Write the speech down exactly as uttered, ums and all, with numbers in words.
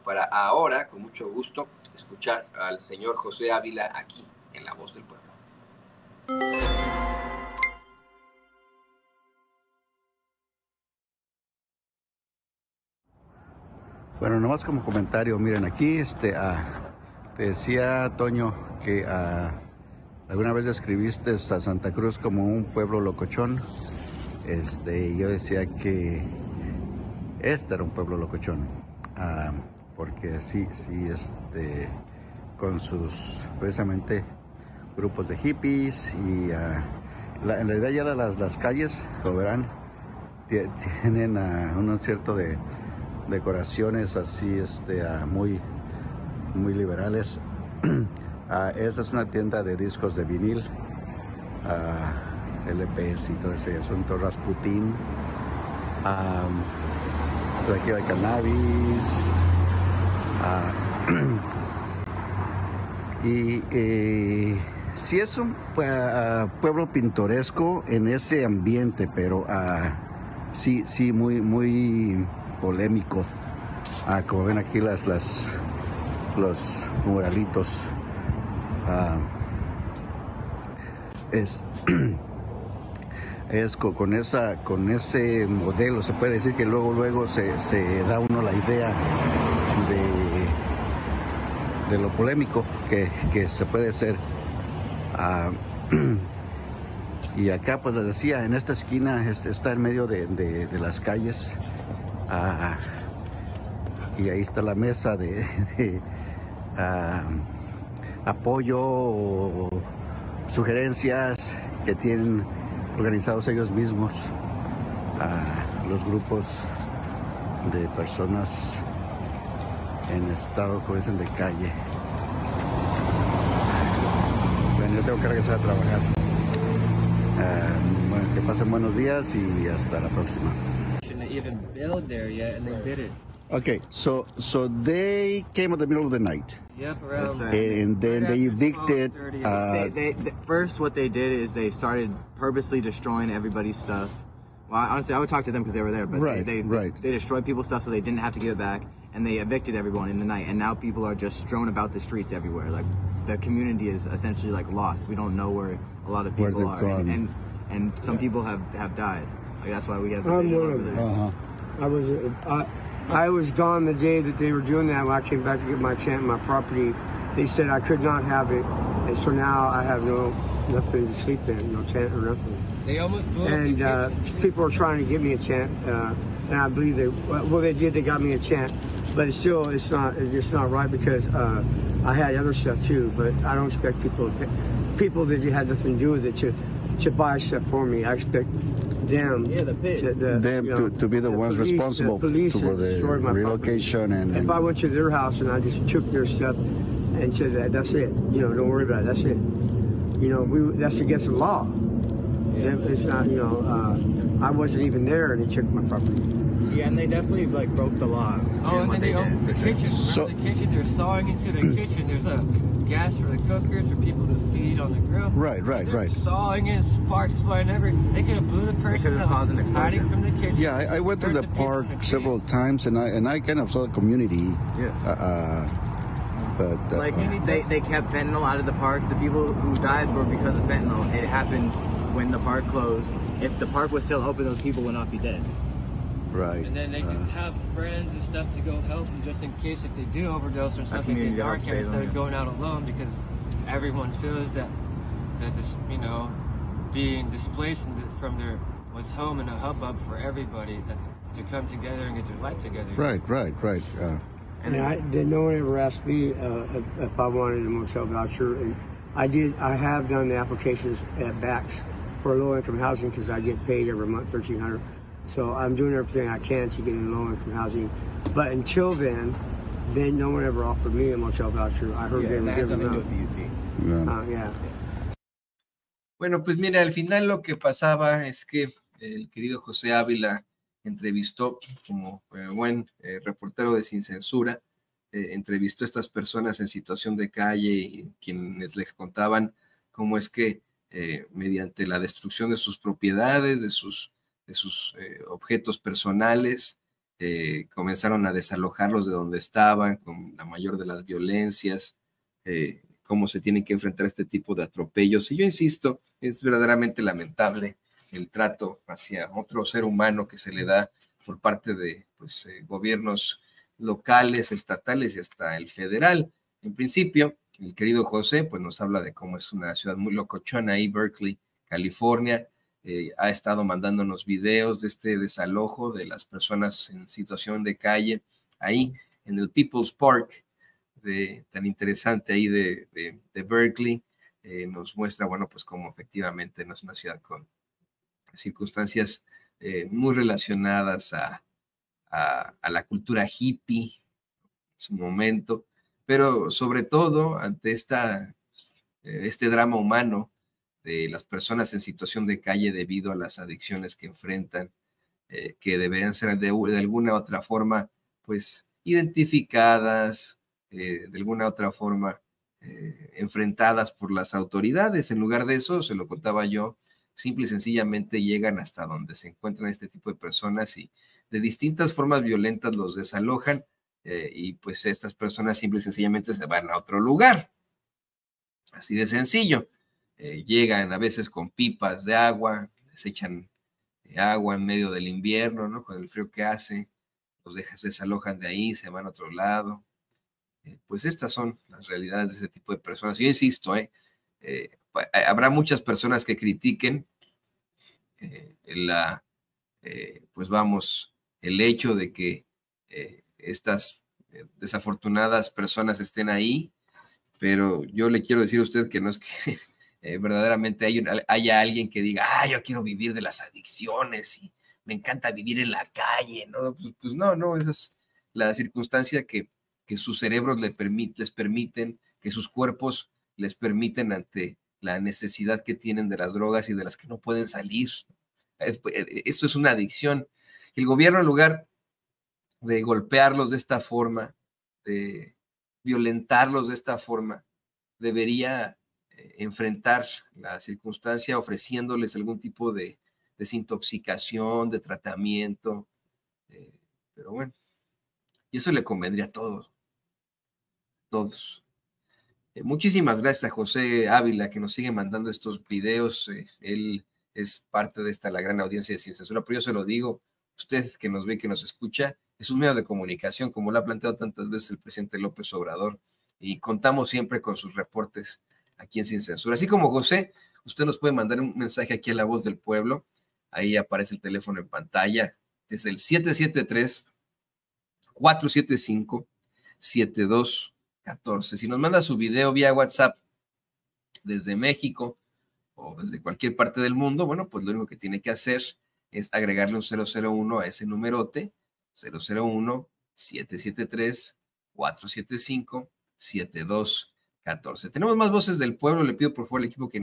para ahora, con mucho gusto, escuchar al señor José Ávila aquí en La Voz del Pueblo. Bueno, nomás como comentario, miren, aquí este, uh, te decía Toño que uh, alguna vez describiste a Santa Cruz como un pueblo locochón. Este, yo decía que este era un pueblo locochón, uh, porque sí, sí, este, con sus, precisamente, grupos de hippies y uh, la, en realidad ya las, las calles, como verán, tienen uh, un cierto de decoraciones así, este, uh, muy, muy liberales. uh, esta es una tienda de discos de vinil, uh, L Ps y todo ese asunto, Rasputin. Um, aquí hay cannabis. Uh, y eh, sí es un uh, pueblo pintoresco en ese ambiente, pero uh, sí, sí, muy, muy polémico. Ah, como ven aquí las, las los muralitos. Ah, es es con, con esa con ese modelo se puede decir que luego luego se, se da uno la idea de, de lo polémico que, que se puede ser. Ah, y acá pues les decía, en esta esquina este, está en medio de, de, de las calles. Ah, y ahí está la mesa de, de uh, apoyo o sugerencias que tienen organizados ellos mismos, uh, los grupos de personas en estado, como dicen, de calle. Bueno, yo tengo que regresar a trabajar. Uh, bueno, que pasen buenos días y hasta la próxima. Even build there yet, and they did it. Okay, so so they came in the middle of the night. Yep, around. Yes, And then Right they after evicted. twelve thirty. Uh, They, they, they, first, what they did is they started purposely destroying everybody's stuff. Well, honestly, I would talk to them because they were there, but Right, they, they, right. they destroyed people's stuff so they didn't have to give it back, and they evicted everyone in the night. And now people are just strewn about the streets everywhere. Like the community is essentially like lost. We don't know where a lot of Where people they've are, gone. and, and and some people have have died. Like that's why we have the I'm vigil one over of them. there. uh-huh. I was uh, I, I was gone the day that they were doing that. When I came back to get my chant, my property, they said I could not have it, and so now I have no nothing to sleep in, no tent or nothing. They almost blew And up uh, the kitchen. people are trying to give me a chant, uh, and I believe they well they did. They got me a chant, but it's still it's not it's just not right because uh, I had other stuff too. But I don't expect people people that had nothing to do with it to to buy stuff for me. I expect them. Yeah, the pit. to, the, Them you know, to, to be the, the ones police, responsible the police for the destroyed my relocation and, If and I went to their house and I just took their stuff and said that that's it, you know, don't worry about it, that's it. You know, we that's against the law. Yeah. It's not, you know, uh, I wasn't even there and they took my property. Yeah, and they definitely like broke the law. Oh, in and what then they opened the did, for sure. kitchen. Remember So- the kitchen? They're sawing into the kitchen. There's a gas for the cookers for people to feed on the grill. Right, right, They're right. sawing in, sparks flying everywhere. They could have blew the person could have that caused an was hiding explosion. from the kitchen. yeah, I, I went through Hurt the people park in the several trees. times and I and I kind of saw the community. Yeah. Uh, but uh, Like uh, they, they kept fentanyl out of the parks. The people who died were because of fentanyl. It happened when the park closed. If the park was still open, those people would not be dead. right. And then they could uh, have friends and stuff to go help them just in case if they do overdose or something community in to help dark save instead them, of yeah. going out alone because everyone feels that that this you know being displaced from the- from their what's home and a hubbub for everybody that to come together and get their life together. right, right, right. Uh, And I did no one ever asked me uh, if, if I wanted a motel voucher, and I did. I have done the applications at Bax for low income housing because I get paid every month thirteen hundred. So I'm doing everything I can to get in low income housing. But until then, then no one ever offered me a motel voucher. I heard Yeah, they and were that has giving nothing to do them with the U C. yeah. out. Uh, yeah. Bueno, pues mira, al final lo que pasaba es que el querido José Ávila entrevistó, como eh, buen eh, reportero de Sin Censura, eh, entrevistó a estas personas en situación de calle y quienes les contaban cómo es que eh, mediante la destrucción de sus propiedades, de sus, de sus eh, objetos personales, eh, comenzaron a desalojarlos de donde estaban con la mayor de las violencias, eh, cómo se tienen que enfrentar este tipo de atropellos. Y yo insisto, es verdaderamente lamentable el trato hacia otro ser humano que se le da por parte de pues, eh, gobiernos locales, estatales y hasta el federal. En principio, el querido José pues, nos habla de cómo es una ciudad muy locochona ahí, Berkeley, California. Eh, ha estado mandándonos videos de este desalojo de las personas en situación de calle ahí en el People's Park, de, tan interesante ahí de, de, de Berkeley. Eh, nos muestra, bueno, pues cómo efectivamente no es una ciudad con circunstancias eh, muy relacionadas a, a, a la cultura hippie en su momento, pero sobre todo ante esta, eh, este drama humano de las personas en situación de calle debido a las adicciones que enfrentan, eh, que deberían ser de, de alguna otra forma, pues, identificadas, eh, de alguna otra forma, eh, enfrentadas por las autoridades. En lugar de eso, se lo contaba yo, simple y sencillamente llegan hasta donde se encuentran este tipo de personas y de distintas formas violentas los desalojan, eh, y pues estas personas simple y sencillamente se van a otro lugar. Así de sencillo. Eh, llegan a veces con pipas de agua, les echan agua en medio del invierno, ¿no? Con el frío que hace, los dejan, se desalojan de ahí, se van a otro lado. Eh, pues estas son las realidades de ese tipo de personas. Yo insisto, ¿eh? Eh, habrá muchas personas que critiquen eh, la, eh, pues vamos, el hecho de que eh, estas eh, desafortunadas personas estén ahí, pero yo le quiero decir a usted que no es que eh, verdaderamente hay un, haya alguien que diga, ah, yo quiero vivir de las adicciones y me encanta vivir en la calle, ¿no? Pues, pues no, no, esa es la circunstancia que, que sus cerebros le permit, les permiten, que sus cuerpos les permiten ante la necesidad que tienen de las drogas y de las que no pueden salir. Esto es una adicción. El gobierno, en lugar de golpearlos de esta forma, de violentarlos de esta forma, debería eh, enfrentar la circunstancia ofreciéndoles algún tipo de desintoxicación, de tratamiento, eh, pero bueno, y eso le convendría a todos, todos. Eh, muchísimas gracias a José Ávila que nos sigue mandando estos videos. Eh, él es parte de esta, la gran audiencia de Sin Censura, pero yo se lo digo, usted que nos ve, que nos escucha, es un medio de comunicación, como lo ha planteado tantas veces el presidente López Obrador, y contamos siempre con sus reportes aquí en Sin Censura. Así como José, usted nos puede mandar un mensaje aquí a La Voz del Pueblo, ahí aparece el teléfono en pantalla, es el siete siete tres, cuatro siete cinco, siete dos uno cuatro. Si nos manda su video vía WhatsApp desde México o desde cualquier parte del mundo, bueno, pues lo único que tiene que hacer es agregarle un cero cero uno a ese numerote, cero cero uno, siete siete tres, cuatro siete cinco, siete dos uno cuatro. Tenemos más voces del pueblo, le pido por favor al equipo que